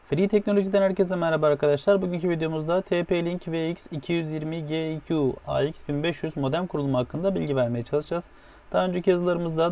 Free Teknoloji'den herkese merhaba arkadaşlar. Bugünkü videomuzda TP-Link VX220GQ AX1500 modem kurulumu hakkında bilgi vermeye çalışacağız. Daha önceki yazılarımızda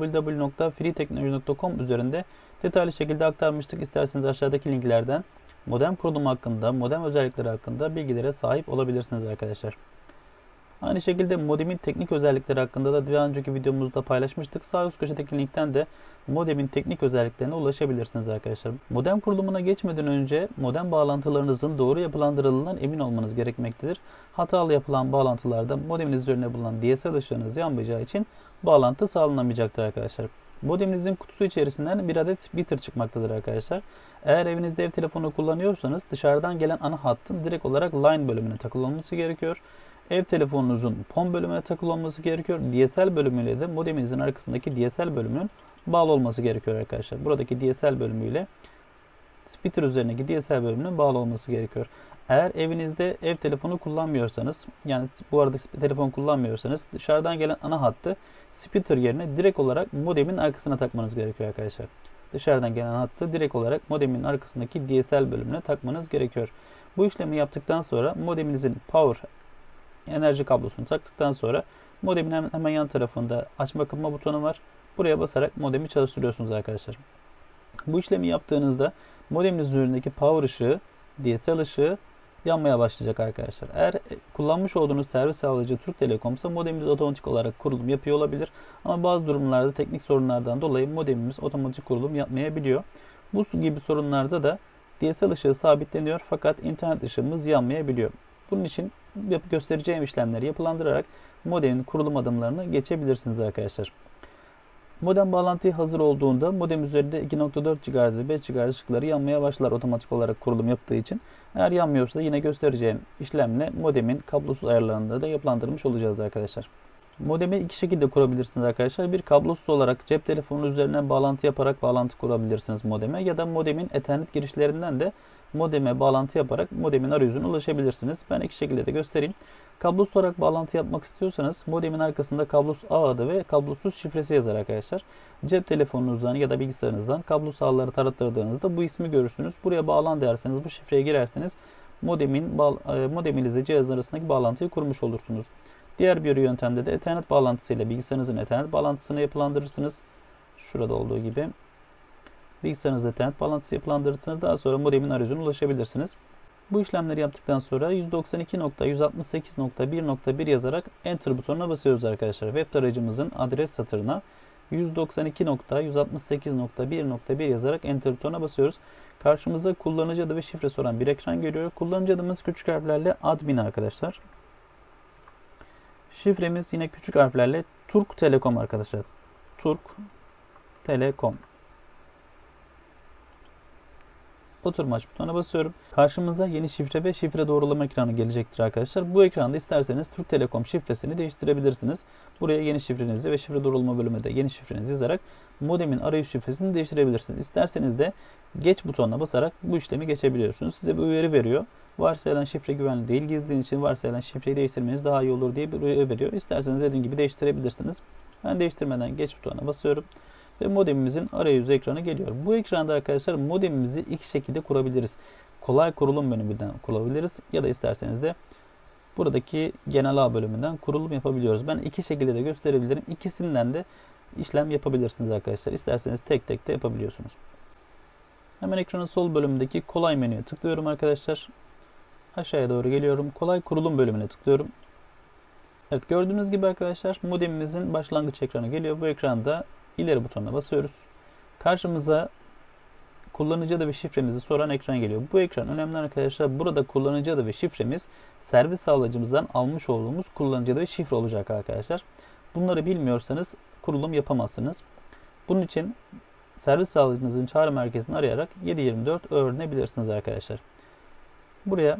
www.freeteknoloji.com üzerinde detaylı şekilde aktarmıştık. İsterseniz aşağıdaki linklerden modem kurulumu hakkında, modem özellikleri hakkında bilgilere sahip olabilirsiniz arkadaşlar. Aynı şekilde modemin teknik özellikleri hakkında da daha önceki videomuzda paylaşmıştık. Sağ üst köşedeki linkten de modemin teknik özelliklerine ulaşabilirsiniz arkadaşlar. Modem kurulumuna geçmeden önce modem bağlantılarınızın doğru yapılandırıldığından emin olmanız gerekmektedir. Hatalı yapılan bağlantılarda modeminiz üzerine bulunan DSL ışığınız yanmayacağı için bağlantı sağlanamayacaktır arkadaşlar. Modeminizin kutusu içerisinden bir adet splitter çıkmaktadır arkadaşlar. Eğer evinizde ev telefonu kullanıyorsanız dışarıdan gelen ana hattın direkt olarak line bölümüne takılı olması gerekiyor. Ev telefonunuzun PON bölümüne takılı olması gerekiyor. DSL bölümüyle de modeminizin arkasındaki DSL bölümünün bağlı olması gerekiyor arkadaşlar. Buradaki DSL bölümüyle splitter üzerindeki DSL bölümünün bağlı olması gerekiyor. Eğer evinizde ev telefonu kullanmıyorsanız, yani bu arada telefon kullanmıyorsanız dışarıdan gelen ana hattı splitter yerine direkt olarak modemin arkasına takmanız gerekiyor arkadaşlar. Dışarıdan gelen hattı direkt olarak modemin arkasındaki DSL bölümüne takmanız gerekiyor. Bu işlemi yaptıktan sonra modeminizin power enerji kablosunu taktıktan sonra modemin hemen yan tarafında açma kapama butonu var. Buraya basarak modemi çalıştırıyorsunuz arkadaşlar. Bu işlemi yaptığınızda modemin üzerindeki power ışığı, DSL ışığı yanmaya başlayacak arkadaşlar. Eğer kullanmış olduğunuz servis sağlayıcı Türk Telekom'sa modemimiz otomatik olarak kurulum yapıyor olabilir. Ama bazı durumlarda teknik sorunlardan dolayı modemimiz otomatik kurulum yapmayabiliyor. Bu gibi sorunlarda da DSL ışığı sabitleniyor fakat internet ışığımız yanmayabiliyor. Bunun için göstereceğim işlemleri yapılandırarak modemin kurulum adımlarını geçebilirsiniz arkadaşlar. Modem bağlantı hazır olduğunda modem üzerinde 2.4 GHz ve 5 GHz ışıkları yanmaya başlar otomatik olarak kurulum yaptığı için. Eğer yanmıyorsa yine göstereceğim işlemle modemin kablosuz ayarlarını da yapılandırmış olacağız arkadaşlar. Modemi iki şekilde kurabilirsiniz arkadaşlar. Bir, kablosuz olarak cep telefonu üzerinden bağlantı yaparak bağlantı kurabilirsiniz modeme, ya da modemin Ethernet girişlerinden de modeme bağlantı yaparak modemin arayüzüne ulaşabilirsiniz. Ben iki şekilde de göstereyim. Kablosuz olarak bağlantı yapmak istiyorsanız modemin arkasında kablosuz ağ adı ve kablosuz şifresi yazar arkadaşlar. Cep telefonunuzdan ya da bilgisayarınızdan kablosuz ağları tarattırdığınızda bu ismi görürsünüz. Buraya bağlan derseniz, bu şifreye girerseniz modeminizle cihaz arasındaki bağlantıyı kurmuş olursunuz. Diğer bir yöntemde de Ethernet bağlantısıyla bilgisayarınızın Ethernet bağlantısını yapılandırırsınız. Şurada olduğu gibi bilgisayarınızda Ethernet bağlantısı yapılandırırsınız. Daha sonra modemin arayüzüne ulaşabilirsiniz. Bu işlemleri yaptıktan sonra 192.168.1.1 yazarak Enter butonuna basıyoruz arkadaşlar. Web tarayıcımızın adres satırına 192.168.1.1 yazarak Enter butonuna basıyoruz. Karşımıza kullanıcı adı ve şifre soran bir ekran geliyor. Kullanıcı adımız küçük harflerle admin arkadaşlar. Şifremiz yine küçük harflerle Türk Telekom arkadaşlar. Türk Telekom. Oturma aç butonuna basıyorum. Karşımıza yeni şifre ve şifre doğrulama ekranı gelecektir arkadaşlar. Bu ekranda isterseniz Türk Telekom şifresini değiştirebilirsiniz. Buraya yeni şifrenizi ve şifre doğrulama bölümünde de yeni şifrenizi yazarak modemin arayüz şifresini değiştirebilirsiniz. İsterseniz de geç butonuna basarak bu işlemi geçebiliyorsunuz. Size bir uyarı veriyor. Varsayılan şifre güvenli değil, gizliliğin için varsayılan şifreyi değiştirmeniz daha iyi olur diye bir uyarı veriyor. İsterseniz dediğim gibi değiştirebilirsiniz. Ben değiştirmeden geç butonuna basıyorum ve modemimizin arayüzü ekranı geliyor. Bu ekranda arkadaşlar modemimizi iki şekilde kurabiliriz. Kolay kurulum bölümünden kurabiliriz ya da isterseniz de buradaki genel ağ bölümünden kurulum yapabiliyoruz. Ben iki şekilde de gösterebilirim. İkisinden de işlem yapabilirsiniz arkadaşlar. İsterseniz tek tek de yapabiliyorsunuz. Hemen ekranın sol bölümündeki kolay menüye tıklıyorum arkadaşlar. Aşağıya doğru geliyorum. Kolay kurulum bölümüne tıklıyorum. Evet, gördüğünüz gibi arkadaşlar modemimizin başlangıç ekranı geliyor. Bu ekranda ileri butonuna basıyoruz. Karşımıza kullanıcı adı ve şifremizi soran ekran geliyor. Bu ekran önemli arkadaşlar. Burada kullanıcı adı ve şifremiz servis sağlayıcımızdan almış olduğumuz kullanıcı adı ve şifre olacak arkadaşlar. Bunları bilmiyorsanız kurulum yapamazsınız. Bunun için servis sağlayıcınızın çağrı merkezini arayarak 7/24 öğrenebilirsiniz arkadaşlar. Buraya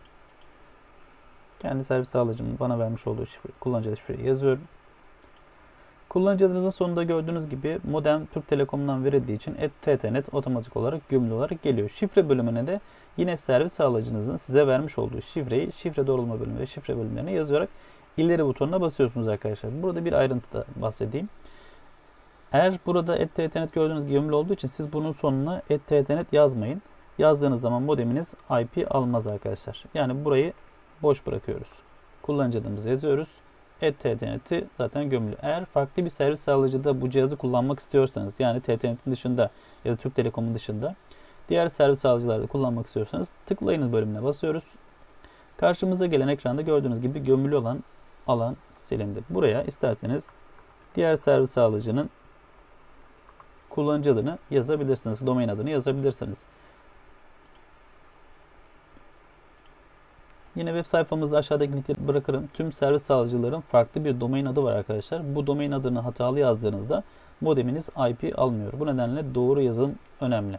kendi servis sağlayıcımın bana vermiş olduğu kullanıcı adı şifreyi yazıyorum. Kullanıcı adınızın sonunda gördüğünüz gibi modem Türk Telekom'dan verildiği için @ttnet otomatik olarak gümrük olarak geliyor. Şifre bölümüne de yine servis sağlayıcınızın size vermiş olduğu şifreyi şifre doğrulama bölümü ve şifre bölümlerine yazarak ileri butonuna basıyorsunuz arkadaşlar. Burada bir ayrıntı da bahsedeyim. Eğer burada @ttnet gördüğünüz gibi gümrük olduğu için siz bunun sonuna @ttnet yazmayın. yazdığınız zaman modeminiz IP almaz arkadaşlar. Yani burayı boş bırakıyoruz. Kullanıcı adımızı yazıyoruz. TTNet'i zaten gömülü. Eğer farklı bir servis sağlayıcıda bu cihazı kullanmak istiyorsanız, yani TTNet'in dışında ya da Türk Telekom'un dışında diğer servis sağlayıcılarda kullanmak istiyorsanız tıklayınız bölümüne basıyoruz. Karşımıza gelen ekranda gördüğünüz gibi gömülü olan alan silindi. Buraya isterseniz diğer servis sağlayıcının kullanıcı adını yazabilirsiniz. Domain adını yazabilirsiniz. Yine web sayfamızda aşağıdaki linkleri bırakırım. Tüm servis sağlayıcıların farklı bir domain adı var arkadaşlar. Bu domain adını hatalı yazdığınızda modeminiz IP almıyor. Bu nedenle doğru yazım önemli.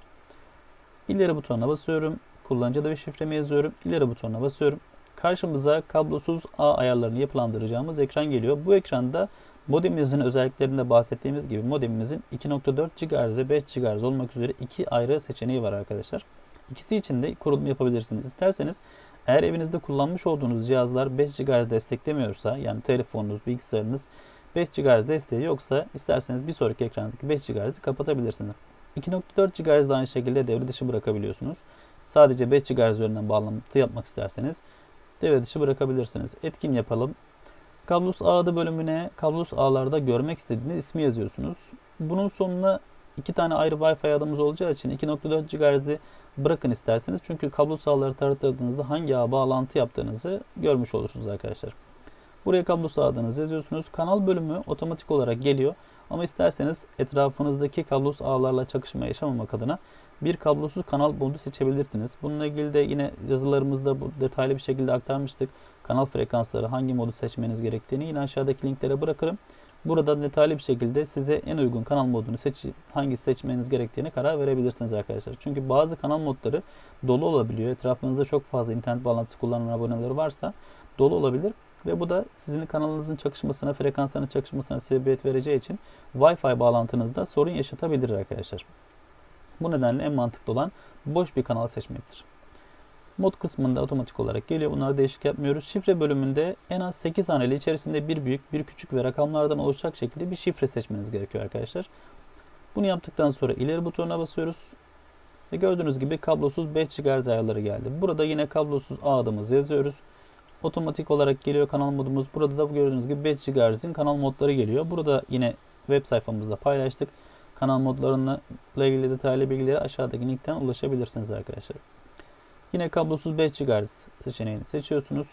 İleri butonuna basıyorum. Kullanıcı adı ve şifremi yazıyorum. İleri butonuna basıyorum. Karşımıza kablosuz ağ ayarlarını yapılandıracağımız ekran geliyor. Bu ekranda modemimizin özelliklerinde bahsettiğimiz gibi modemimizin 2.4 GHz ve 5 GHz olmak üzere iki ayrı seçeneği var arkadaşlar. İkisi için de kurulum yapabilirsiniz. İsterseniz eğer evinizde kullanmış olduğunuz cihazlar 5 GHz desteklemiyorsa, yani telefonunuz, bilgisayarınız 5 GHz desteği yoksa isterseniz bir sonraki ekrandaki 5 GHz'i kapatabilirsiniz. 2.4 GHz de aynı şekilde devre dışı bırakabiliyorsunuz. Sadece 5 GHz üzerinden bağlantı yapmak isterseniz devre dışı bırakabilirsiniz. Etkin yapalım. Kablosuz ağ adı bölümüne kablosuz ağlarda görmek istediğiniz ismi yazıyorsunuz. Bunun sonuna iki tane ayrı Wi-Fi adımız olacağı için 2.4 GHz'i bırakın isterseniz. Çünkü kablosuz ağları taratırdığınızda hangi ağa bağlantı yaptığınızı görmüş olursunuz arkadaşlar. Buraya kablosuz ağ adınızı yazıyorsunuz. Kanal bölümü otomatik olarak geliyor. Ama isterseniz etrafınızdaki kablosuz ağlarla çakışma yaşamamak adına bir kablosuz kanal modu seçebilirsiniz. Bununla ilgili de yine yazılarımızda bu detaylı bir şekilde aktarmıştık. Kanal frekansları, hangi modu seçmeniz gerektiğini yine aşağıdaki linklere bırakırım. Burada detaylı bir şekilde size en uygun kanal modunu hangisi seçmeniz gerektiğine karar verebilirsiniz arkadaşlar. Çünkü bazı kanal modları dolu olabiliyor. Etrafınızda çok fazla internet bağlantısı kullanan aboneler varsa dolu olabilir. Ve bu da sizin kanalınızın çakışmasına, frekansların çakışmasına sebebiyet vereceği için Wi-Fi bağlantınızda sorun yaşatabilir arkadaşlar. Bu nedenle en mantıklı olan boş bir kanal seçmektir. Mod kısmında otomatik olarak geliyor. Bunları değişik yapmıyoruz. Şifre bölümünde en az 8 haneli içerisinde bir büyük, bir küçük ve rakamlardan oluşacak şekilde bir şifre seçmeniz gerekiyor arkadaşlar. Bunu yaptıktan sonra ileri butonuna basıyoruz. Ve gördüğünüz gibi kablosuz 5 GHz ayarları geldi. Burada yine kablosuz ağ adımızı yazıyoruz. Otomatik olarak geliyor kanal modumuz. Burada da gördüğünüz gibi 5 GHz'in kanal modları geliyor. Burada yine web sayfamızda paylaştık. Kanal modlarıyla ilgili detaylı bilgileri aşağıdaki linkten ulaşabilirsiniz arkadaşlar. Yine kablosuz 5 GHz seçeneğini seçiyorsunuz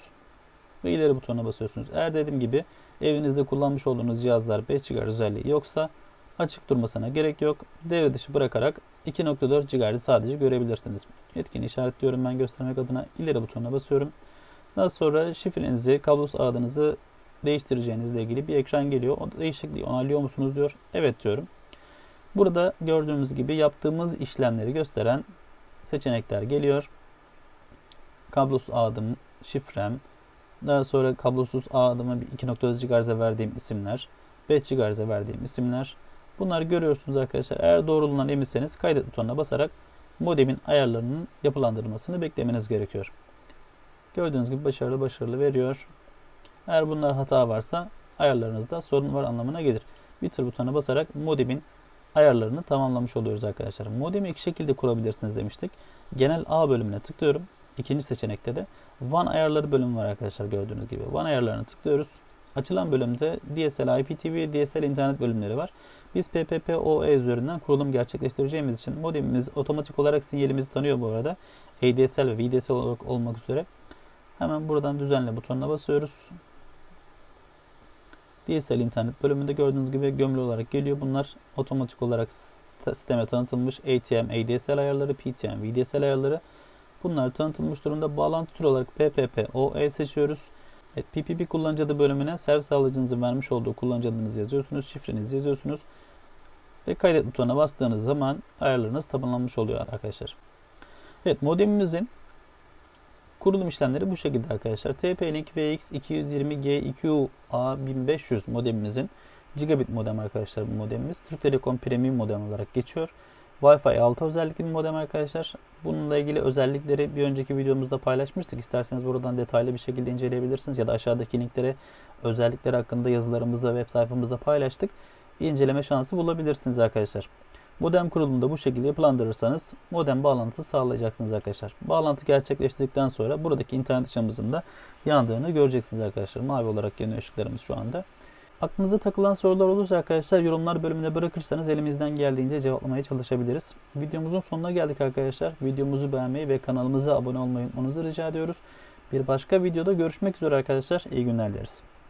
ve ileri butonuna basıyorsunuz. Eğer dediğim gibi evinizde kullanmış olduğunuz cihazlar 5 GHz özelliği yoksa açık durmasına gerek yok. Devre dışı bırakarak 2.4 GHz sadece görebilirsiniz. Etkini işaretliyorum ben göstermek adına. İleri butonuna basıyorum. Daha sonra şifrenizi, kablosuz adınızı değiştireceğinizle ilgili bir ekran geliyor. O değişikliği onaylıyor musunuz diyor. Evet diyorum. Burada gördüğümüz gibi yaptığımız işlemleri gösteren seçenekler geliyor. Kablosuz ağ adım, şifrem, daha sonra kablosuz ağ adıma 2.4 GHz'e verdiğim isimler, 5 GHz'e verdiğim isimler. Bunları görüyorsunuz arkadaşlar. Eğer doğruluğundan eminseniz kaydet butonuna basarak modemin ayarlarının yapılandırılmasını beklemeniz gerekiyor. Gördüğünüz gibi başarılı veriyor. Eğer bunlar hata varsa ayarlarınızda sorun var anlamına gelir. Bitir butonuna basarak modemin ayarlarını tamamlamış oluyoruz arkadaşlar. Modemi iki şekilde kurabilirsiniz demiştik. Genel ağ bölümüne tıklıyorum. İkinci seçenekte de WAN ayarları bölümü var arkadaşlar gördüğünüz gibi. WAN ayarlarını tıklıyoruz. Açılan bölümde DSL, IPTV, DSL internet bölümleri var. Biz PPPoE üzerinden kurulum gerçekleştireceğimiz için modemimiz otomatik olarak sinyalimizi tanıyor bu arada. ADSL ve VDSL olarak olmak üzere. Hemen buradan düzenle butonuna basıyoruz. DSL internet bölümünde gördüğünüz gibi gömülü olarak geliyor. Bunlar otomatik olarak sisteme tanıtılmış ATM, ADSL ayarları, PTM, VDSL ayarları. Bunlar tanıtılmış durumda. Bağlantı türü olarak PPPoE seçiyoruz. Evet, PPP kullanıcı adı bölümüne servis sağlayıcınızın vermiş olduğu kullanıcı adınızı yazıyorsunuz. Şifrenizi yazıyorsunuz. Ve kaydet butonuna bastığınız zaman ayarlarınız tamamlanmış oluyor arkadaşlar. Evet, modemimizin kurulum işlemleri bu şekilde arkadaşlar. TP-Link VX220G2A1500 modemimizin gigabit modem arkadaşlar bu modemimiz. Türk Telekom Premium modem olarak geçiyor. Wi-Fi 6 özellikli bir modem arkadaşlar. Bununla ilgili özellikleri bir önceki videomuzda paylaşmıştık. İsterseniz buradan detaylı bir şekilde inceleyebilirsiniz. Ya da aşağıdaki linklere özellikleri hakkında yazılarımızda, web sayfamızda paylaştık. İnceleme şansı bulabilirsiniz arkadaşlar. Modem kurulumunu da bu şekilde yapılandırırsanız modem bağlantısı sağlayacaksınız arkadaşlar. Bağlantı gerçekleştirdikten sonra buradaki internet ışığımızın da yandığını göreceksiniz arkadaşlar. Mavi olarak yanıyor ışıklarımız şu anda. Aklınıza takılan sorular olursa arkadaşlar yorumlar bölümüne bırakırsanız elimizden geldiğince cevaplamaya çalışabiliriz. Videomuzun sonuna geldik arkadaşlar. Videomuzu beğenmeyi ve kanalımıza abone olmayı unutmanızı rica ediyoruz. Bir başka videoda görüşmek üzere arkadaşlar. İyi günler dileriz.